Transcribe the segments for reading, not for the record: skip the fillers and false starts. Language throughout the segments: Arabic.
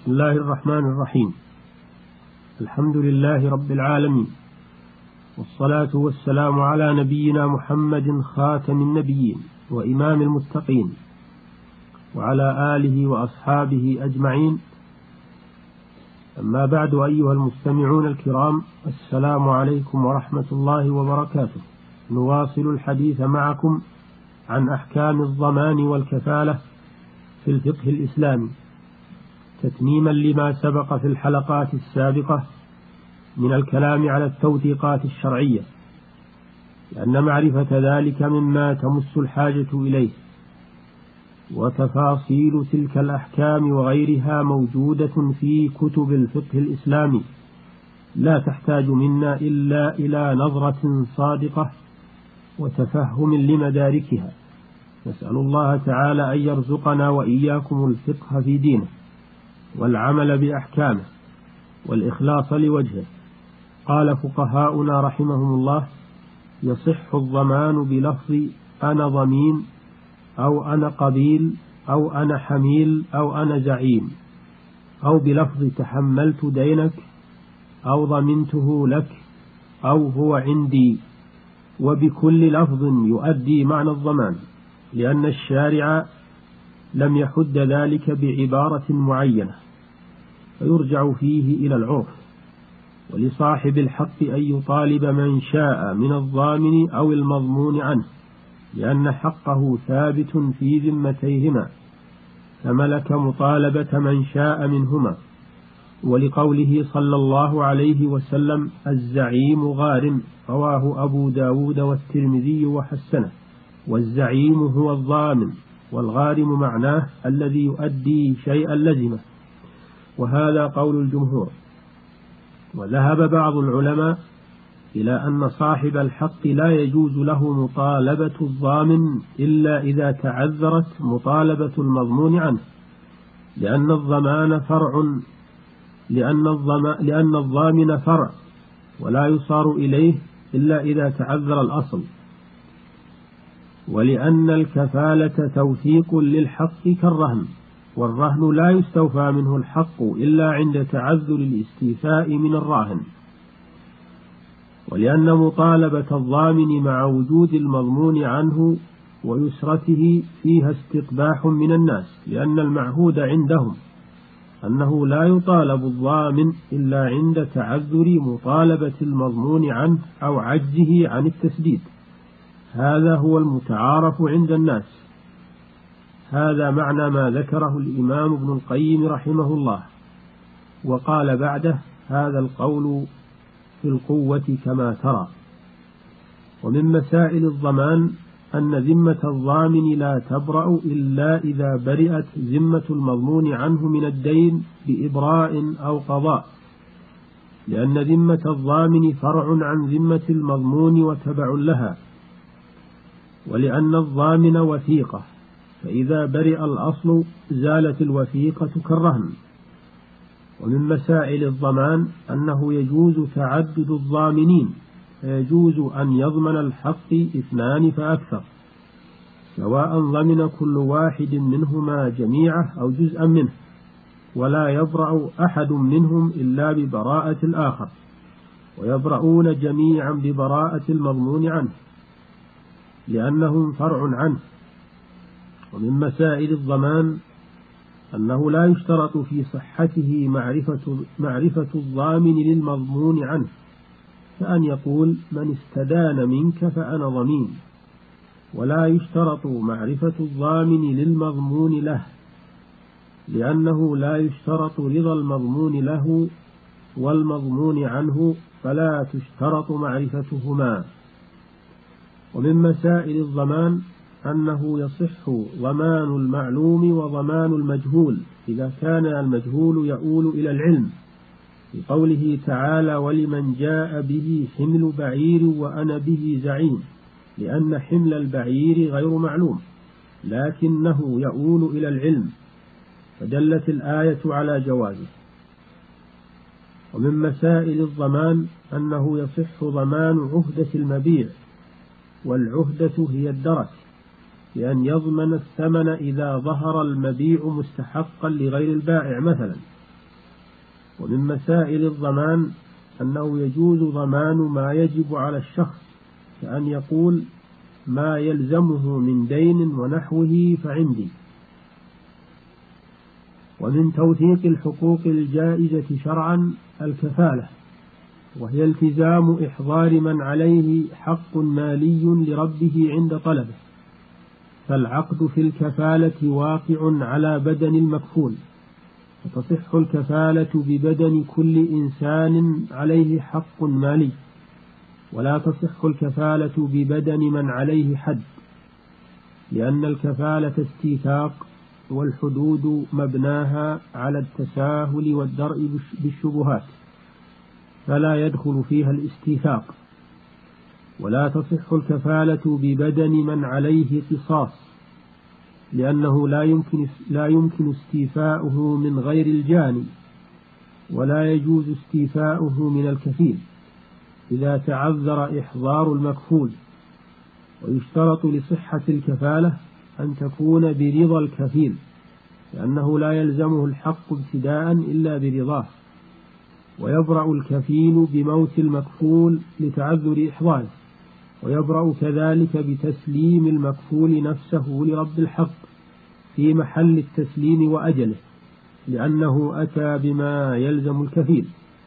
بسم الله الرحمن الرحيم. الحمد لله رب العالمين، والصلاة والسلام على نبينا محمد خاتم النبيين وإمام المتقين، وعلى آله وأصحابه أجمعين. أما بعد، أيها المستمعون الكرام، السلام عليكم ورحمة الله وبركاته. نواصل الحديث معكم عن أحكام الضمان والكفالة في الفقه الإسلامي، تتميما لما سبق في الحلقات السابقة من الكلام على التوثيقات الشرعية، لأن معرفة ذلك مما تمس الحاجة إليه، وتفاصيل تلك الأحكام وغيرها موجودة في كتب الفقه الإسلامي، لا تحتاج منا إلا إلى نظرة صادقة وتفهم لمداركها. نسأل الله تعالى أن يرزقنا وإياكم الفقه في دينه والعمل بأحكامه والإخلاص لوجهه. قال فقهاؤنا رحمهم الله: يصح الضمان بلفظ أنا ضمين، أو أنا قبيل، أو أنا حميل، أو أنا زعيم، أو بلفظ تحملت دينك، أو ضمنته لك، أو هو عندي، وبكل لفظ يؤدي معنى الضمان، لأن الشارع لم يحد ذلك بعبارة معينة، فيرجع فيه إلى العرف. ولصاحب الحق أن يطالب من شاء من الضامن أو المضمون عنه، لأن حقه ثابت في ذمتيهما، فملك مطالبة من شاء منهما. ولقوله صلى الله عليه وسلم: الزعيم غارم، رواه أبو داود والترمذي وحسنه. والزعيم هو الضامن، والغارم معناه الذي يؤدي شيئا لزمه، وهذا قول الجمهور. وذهب بعض العلماء إلى أن صاحب الحق لا يجوز له مطالبة الضامن إلا إذا تعذرت مطالبة المضمون عنه، لأن الضامن فرع ولا يصار إليه إلا إذا تعذر الأصل، ولأن الكفالة توثيق للحق كالرهن، والرهن لا يستوفى منه الحق إلا عند تعذر الاستيفاء من الراهن. ولأن مطالبة الضامن مع وجود المضمون عنه ويسرته فيها استقباح من الناس، لأن المعهود عندهم أنه لا يطالب الضامن إلا عند تعذر مطالبة المضمون عنه أو عجزه عن التسديد. هذا هو المتعارف عند الناس. هذا معنى ما ذكره الإمام ابن القيم رحمه الله. وقال بعده: هذا القول في القوة كما ترى. ومن مسائل الضمان أن ذمة الضامن لا تبرأ إلا إذا برئت ذمة المضمون عنه من الدين بإبراء أو قضاء، لأن ذمة الضامن فرع عن ذمة المضمون وتبع لها، ولأن الضامن وثيقة، فإذا برئ الأصل زالت الوثيقة كالرهن. ومن مسائل الضمان أنه يجوز تعدد الضامنين، فيجوز أن يضمن الحق 2 فأكثر، سواء ضمن كل واحد منهما جميعه أو جزءا منه، ولا يبرأ أحد منهم إلا ببراءة الآخر، ويبرؤون جميعا ببراءة المضمون عنه، لأنهم فرع عنه. ومن مسائل الضمان أنه لا يشترط في صحته معرفة الضامن للمضمون عنه، كأن يقول: من استدان منك فأنا ضمين. ولا يشترط معرفة الضامن للمضمون له، لأنه لا يشترط رضا المضمون له والمضمون عنه، فلا تشترط معرفتهما. ومن مسائل الضمان أنه يصح ضمان المعلوم وضمان المجهول إذا كان المجهول يؤول إلى العلم، بقوله تعالى: ولمن جاء به حمل بعير وأنا به زعيم، لأن حمل البعير غير معلوم لكنه يؤول إلى العلم، فدلت الآية على جوازه. ومن مسائل الضمان أنه يصح ضمان عهدة المبيع، والعهدة هي الدرك، بأن يضمن الثمن إذا ظهر المبيع مستحقا لغير البائع مثلا، ومن مسائل الضمان أنه يجوز ضمان ما يجب على الشخص، كأن يقول ما يلزمه من دين ونحوه فعندي. ومن توثيق الحقوق الجائزة شرعا الكفالة، وهي التزام إحضار من عليه حق مالي لربه عند طلبه، فالعقد في الكفالة واقع على بدن المكفول، وتصح الكفالة ببدن كل إنسان عليه حق مالي، ولا تصح الكفالة ببدن من عليه حد، لأن الكفالة استيثاق، والحدود مبناها على التساهل والدرء بالشبهات، فلا يدخل فيها الاستيثاق. ولا تصح الكفالة ببدن من عليه قصاص، لأنه لا يمكن استيفاؤه من غير الجاني، ولا يجوز استيفاؤه من الكفيل إذا تعذر إحضار المكفول. ويشترط لصحة الكفالة أن تكون برضا الكفيل، لأنه لا يلزمه الحق ابتداء إلا برضاه، ويبرأ الكفيل بموت المكفول لتعذر إحضاره، ويبرأ كذلك بتسليم المكفول نفسه لرب الحق في محل التسليم وأجله، لأنه أتى بما يلزم الكفيل.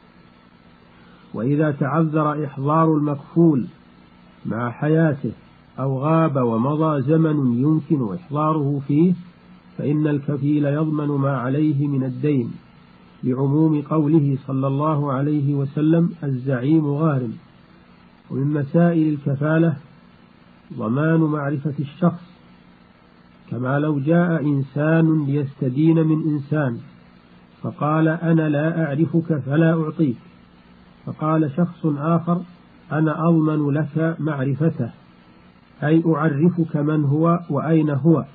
وإذا تعذر إحضار المكفول مع حياته أو غاب ومضى زمن يمكن إحضاره فيه، فإن الكفيل يضمن ما عليه من الدين، لعموم قوله صلى الله عليه وسلم الزعيم غارم. ومن مسائل الكفالة ضمان معرفة الشخص، كما لو جاء إنسان ليستدين من إنسان فقال أنا لا أعرفك فلا أعطيك، فقال شخص آخر أنا أضمن لك معرفته، أي أعرفك من هو وأين هو،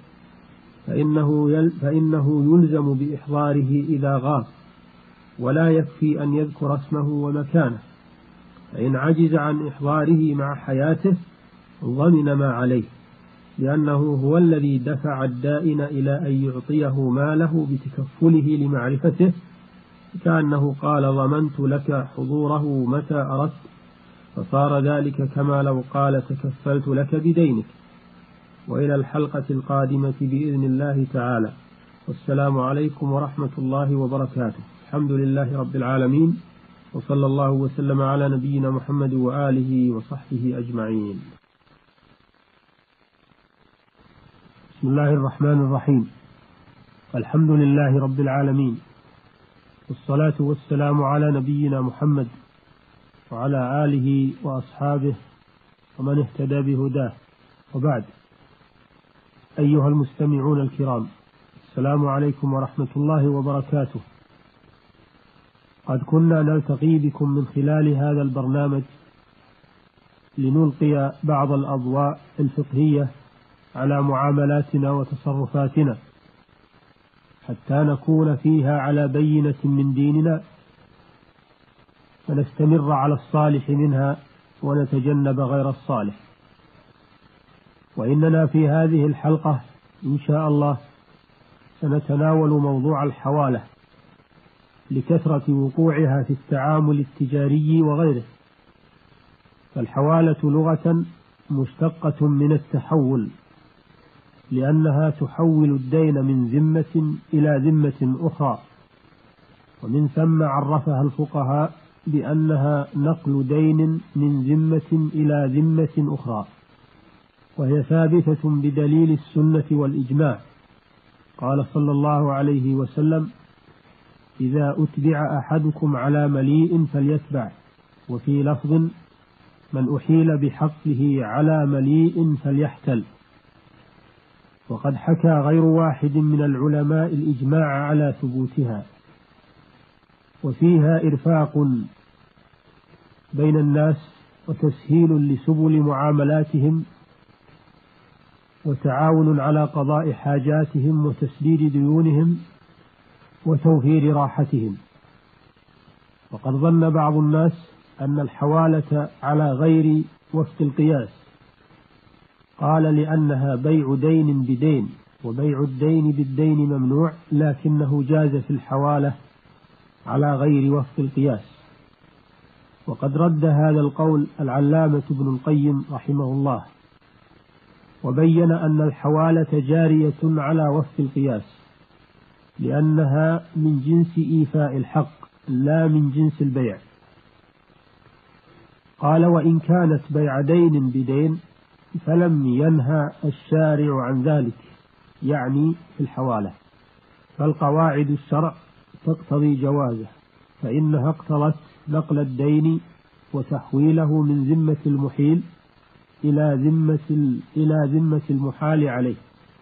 فإنه يلزم بإحضاره إذا غاب، ولا يكفي أن يذكر اسمه ومكانه، فإن عجز عن إحضاره مع حياته ضمن ما عليه، لأنه هو الذي دفع الدائن إلى أن يعطيه ماله بتكفله لمعرفته، كأنه قال ضمنت لك حضوره متى أردت، فصار ذلك كما لو قال تكفلت لك بدينك. وإلى الحلقة القادمة بإذن الله تعالى، والسلام عليكم ورحمة الله وبركاته. الحمد لله رب العالمين، وصلى الله وسلم على نبينا محمد وآله وصحبه أجمعين. بسم الله الرحمن الرحيم. الحمد لله رب العالمين، والصلاة والسلام على نبينا محمد وعلى آله وأصحابه ومن اهتدى بهداه، وبعد. أيها المستمعون الكرام، السلام عليكم ورحمة الله وبركاته. قد كنا نلتقي بكم من خلال هذا البرنامج لنلقي بعض الأضواء الفقهية على معاملاتنا وتصرفاتنا، حتى نكون فيها على بينة من ديننا، فنستمر على الصالح منها ونتجنب غير الصالح. وإننا في هذه الحلقة إن شاء الله سنتناول موضوع الحوالة، لكثرة وقوعها في التعامل التجاري وغيره. فالحوالة لغة مشتقة من التحول، لأنها تحول الدين من ذمة إلى ذمة أخرى، ومن ثم عرفها الفقهاء بأنها نقل دين من ذمة إلى ذمة أخرى، وهي ثابتة بدليل السنة والإجماع. قال صلى الله عليه وسلم إذا أتبع أحدكم على مليء فليتبع، وفي لفظ من أحيل بحقه على مليء فليحتل. وقد حكى غير واحد من العلماء الإجماع على ثبوتها، وفيها إرفاق بين الناس وتسهيل لسبل معاملاتهم، وتعاون على قضاء حاجاتهم وتسديد ديونهم وتوفير راحتهم. وقد ظن بعض الناس أن الحوالة على غير وفق القياس، قال لأنها بيع دين بدين، وبيع الدين بالدين ممنوع، لكنه جاز في الحوالة على غير وفق القياس. وقد رد هذا القول العلامة ابن القيم رحمه الله، وبين أن الحوالة جارية على وفق القياس، لأنها من جنس إيفاء الحق لا من جنس البيع. قال: وإن كانت بيع دين بدين فلم ينهى الشارع عن ذلك، يعني في الحوالة، فالقواعد الشرع تقتضي جوازه، فإنها اقتضت نقل الدين وتحويله من ذمة المحيل إلى ذمة المحال عليه.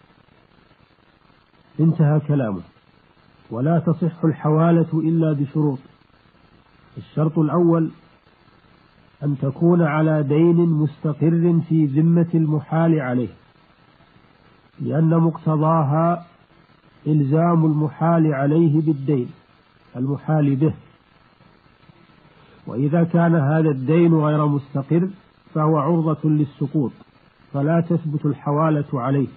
انتهى كلامه. ولا تصح الحوالة إلا بشروط. الشرط الأول أن تكون على دين مستقر في ذمة المحال عليه، لأن مقتضاها إلزام المحال عليه بالدين المحال به، وإذا كان هذا الدين غير مستقر فهو عرضة للسقوط، فلا تثبت الحوالة عليه.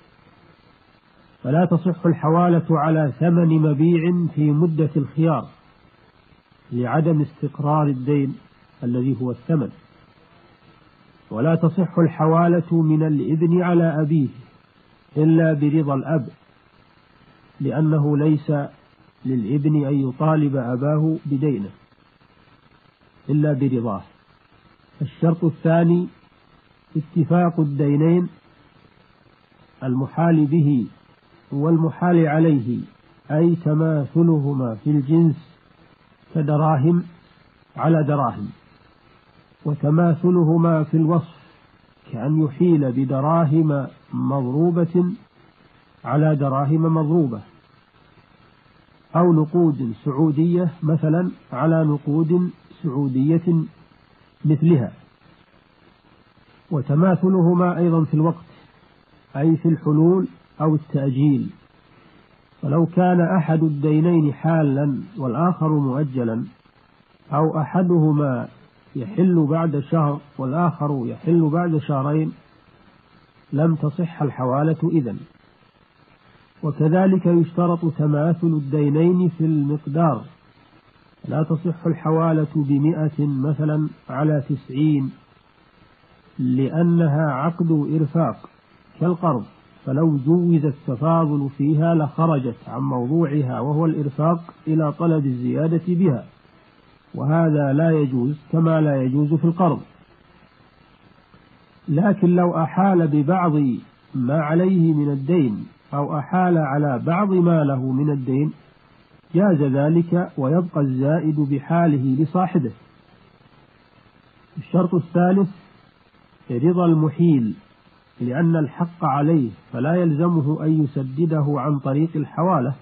فلا تصح الحوالة على ثمن مبيع في مدة الخيار لعدم استقرار الدين الذي هو الثمن. ولا تصح الحوالة من الابن على أبيه إلا برضا الأب، لأنه ليس للابن أن يطالب أباه بدينه إلا برضاه. الشرط الثاني اتفاق الدينين المحال به والمحال عليه، أي تماثلهما في الجنس كدراهم على دراهم، وتماثلهما في الوصف كأن يحيل بدراهم مضروبة على دراهم مضروبة، أو نقود سعودية مثلا على نقود سعودية مثلها. وتماثلهما أيضا في الوقت، أي في الحلول أو التأجيل. فلو كان أحد الدينين حالا والآخر مؤجلا، أو أحدهما يحل بعد شهر والآخر يحل بعد شهرين، لم تصح الحوالة إذن. وكذلك يشترط تماثل الدينين في المقدار، لا تصح الحوالة ب100 مثلا على 90، لأنها عقد إرفاق كالقرض، فلو جوز التفاضل فيها لخرجت عن موضوعها وهو الإرفاق إلى طلب الزيادة بها، وهذا لا يجوز كما لا يجوز في القرض. لكن لو أحال ببعض ما عليه من الدين أو أحال على بعض ما له من الدين جاز ذلك، ويبقى الزائد بحاله لصاحبه. الشرط الثالث رضا المحيل، لأن الحق عليه فلا يلزمه أن يسدده عن طريق الحوالة.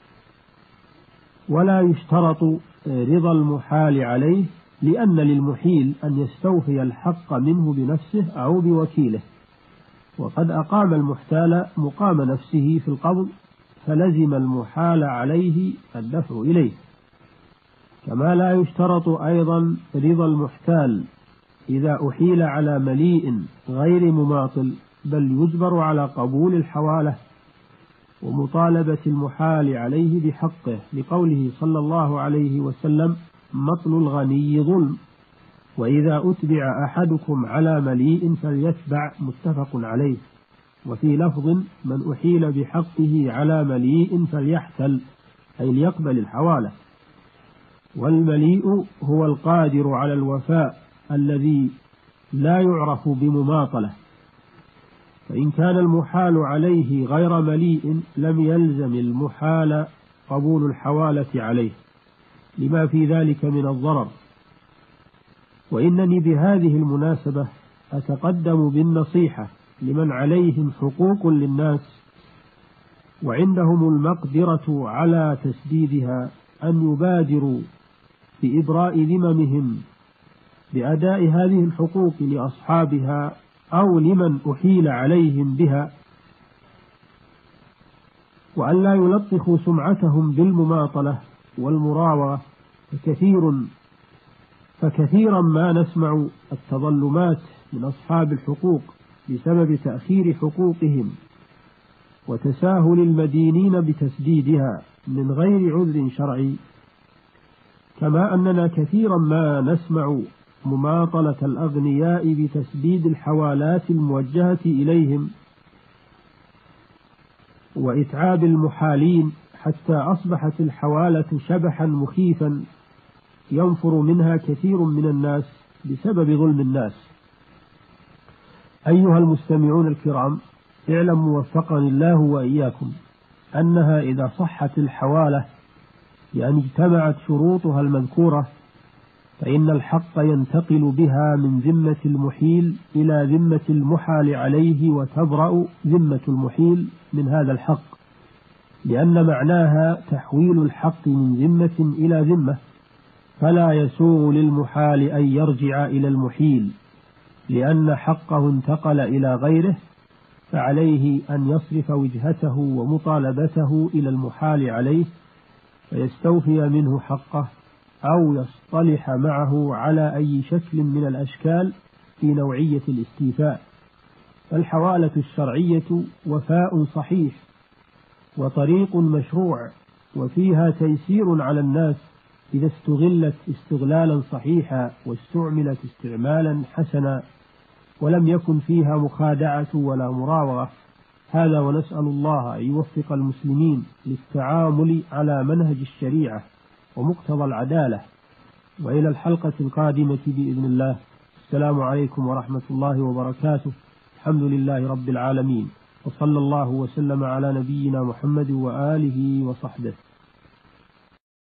ولا يشترط رضا المحال عليه، لأن للمحيل أن يستوفي الحق منه بنفسه أو بوكيله، وقد أقام المحتال مقام نفسه في القبض، فلزم المحال عليه الدفع إليه. كما لا يشترط أيضا رضا المحتال إذا أحيل على مليء غير مماطل، بل يجبر على قبول الحوالة ومطالبة المحال عليه بحقه، لقوله صلى الله عليه وسلم: مطل الغني ظلم، وإذا أتبع أحدكم على مليء فليتبع، متفق عليه. وفي لفظ: من أحيل بحقه على مليء فليحتل، أي ليقبل الحوالة. والمليء هو القادر على الوفاء الذي لا يعرف بمماطلة، فإن كان المحال عليه غير مليء لم يلزم المحال قبول الحوالة عليه لما في ذلك من الضرر. وإنني بهذه المناسبة أتقدم بالنصيحة لمن عليهم حقوق للناس وعندهم المقدرة على تسديدها أن يبادروا بإبراء ذممهم بأداء هذه الحقوق لأصحابها أو لمن أحيل عليهم بها، وأن لا يلطخوا سمعتهم بالمماطلة والمراوغة، فكثيرا ما نسمع التظلمات من أصحاب الحقوق بسبب تأخير حقوقهم وتساهل المدينين بتسديدها من غير عذر شرعي، كما أننا كثيرا ما نسمع مماطلة الأغنياء بتسديد الحوالات الموجهة إليهم وإتعاب المحالين، حتى أصبحت الحوالة شبحا مخيفا ينفر منها كثير من الناس بسبب ظلم الناس. أيها المستمعون الكرام، اعلموا وفقني الله وإياكم أنها إذا صحت الحوالة يعني اجتمعت شروطها المذكورة، فإن الحق ينتقل بها من ذمة المحيل إلى ذمة المحال عليه، وتبرأ ذمة المحيل من هذا الحق، لأن معناها تحويل الحق من ذمة إلى ذمة، فلا يسوغ للمحال أن يرجع إلى المحيل، لأن حقه انتقل إلى غيره، فعليه أن يصرف وجهته ومطالبته إلى المحال عليه فيستوفي منه حقه، أو يصطلح معه على أي شكل من الأشكال في نوعية الاستيفاء. فالحوالة الشرعية وفاء صحيح وطريق مشروع، وفيها تيسير على الناس إذا استغلت استغلالا صحيحا واستعملت استعمالا حسنا، ولم يكن فيها مخادعة ولا مراوغة. هذا، ونسأل الله أن يوفق المسلمين للتعامل على منهج الشريعة ومقتضى العدالة. وإلى الحلقة القادمة بإذن الله. السلام عليكم ورحمة الله وبركاته. الحمد لله رب العالمين، وصلى الله وسلم على نبينا محمد وآله وصحبه.